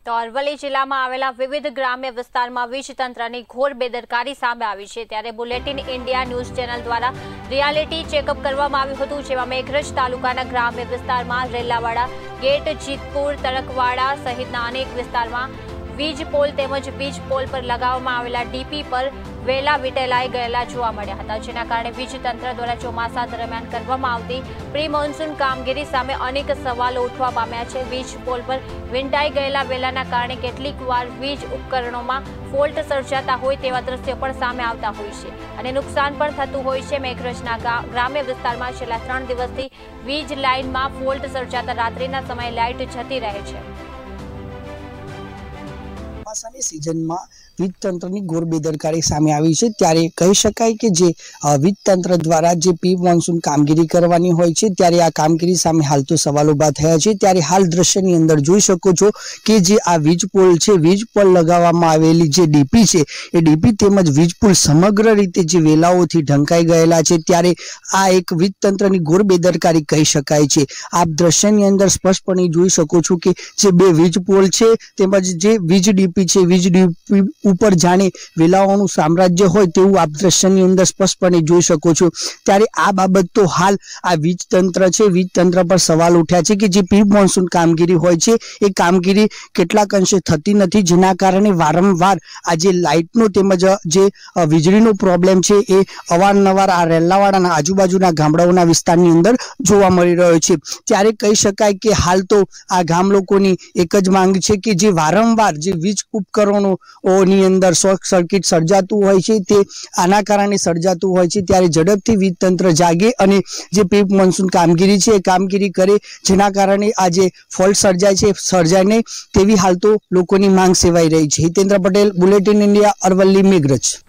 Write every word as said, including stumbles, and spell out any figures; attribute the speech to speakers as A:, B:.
A: તો અરવલ્લી જિલ્લામાં આવેલા વિવિધ ગ્રામ્ય વિસ્તારમાં વીજ તંત્રની ઘોર બેદરકારી સામે આવી છે। ત્યારે બુલેટિન ઇન્ડિયા ન્યૂઝ ચેનલ દ્વારા રિયાલિટી ચેકઅપ કરવામાં આવ્યું હતું, જેમાં મેઘરજ તાલુકાના ગ્રામ્ય વિસ્તારમાં રેલાવાડા, ગેટ, જીતપુર, તળકવાડા સહિતના અનેક વિસ્તારમાં વીજ પોલ તેમજ વીજ પોલ પર લગાવવામાં આવેલા ડીપી પર વેલા વિટેલાઈ ગયેલા જોવા મળ્યા હતા, જેના કારણે વીજ તંત્ર દ્વારા ચોમાસા દરમિયાન કરવામાં આવતી પ્રી મોન્સૂન કામગીરી સામે અનેક સવાલો ઉઠવા પામ્યા છે। વીજ પોલ પર વીંટાઈ ગયેલા વેલાના કારણે કેટલીક વાર વીજ ઉપકરણોમાં ફોલ્ટ સર્જાતા હોય તેવા દ્રશ્યો પણ સામે આવતા હોય છે અને નુકસાન પણ થતું હોય છે। મેઘરજના ગ્રામ્ય વિસ્તારમાં છેલ્લા ત્રણ દિવસથી વીજ લાઇનમાં ફોલ્ટ સર્જાતા રાત્રિના સમયે લાઇટ જતી રહે છે।
B: ચોમાસાની સિઝનમાં વીજ તંત્રની ઘોર બેદરકારી સામે આવી છે, ત્યારે કહી શકાય કે જે વીજ તંત્ર દ્વારા જે પ્રી મોન્સૂન કામગીરી કરવાની હોય છે, ત્યારે આ કામગીરી સામે હાલ તો સવાલ ઉભા થયા છે। ત્યારે હાલ દ્રશ્યની અંદર જોઈ શકો છો કે જે આ વીજ પોલ છે, વીજ પોલ લગાવવામાં આવેલી જે ડીપી છે, એ ડીપી તેમજ વીજ પોલ સમગ્ર રીતે જે વેલાઓથી ઢંકાઈ ગયેલા છે। ત્યારે આ એક વીજ તંત્રની ઘોર બેદરકારી કહી શકાય છે। આપ દ્રશ્યની અંદર સ્પષ્ટપણે જોઈ શકો છો કે જે બે વીજ પોલ છે તેમજ જે વીજ ડીપી છે, વીજ ડીપી ઉપર જાણે વેલાઓનું સામ્રાજ્ય હોય તેવું આપ દ્રશ્યની અંદર સ્પષ્ટપણે જોઈ શકો છો। ત્યારે આ બાબત તો હાલ આ વીજ તંત્ર છે, વીજ તંત્ર પર સવાલ ઉઠ્યા છે કે જે પ્રી મોન્સૂન કામગીરી હોય છે એ કામગીરી કેટલાક અંશે થતી નથી, જેના કારણે વારંવાર આ જે લાઇટનો તેમજ જે વીજળીનો પ્રોબ્લેમ છે એ અવારનવાર આ રેલાવાડાના આજુબાજુના ગામડાઓના વિસ્તારની અંદર જોવા મળી રહ્યો છે। ત્યારે કહી શકાય કે હાલ તો આ ગામ લોકોની એક જ માંગ છે કે જે વારંવાર જે વીજ ઉપકરણોની અંદર શોર્ટ સર્કિટ સર્જાતું હોય છે તે આના કારણે સર્જાતું હોય છે। ત્યારે ઝડપથી વીજ તંત્ર જાગે અને જે પ્રી મોન્સૂન કામગીરી છે એ કામગીરી કરે, જેના કારણે આ જે ફોલ્ટ સર્જાય છે સર્જાય નહીં તેવી હાલ તો લોકોની માંગ સેવાઈ રહી છે। Hitendra Patel, bulletin India, Aravalli, Meghraj.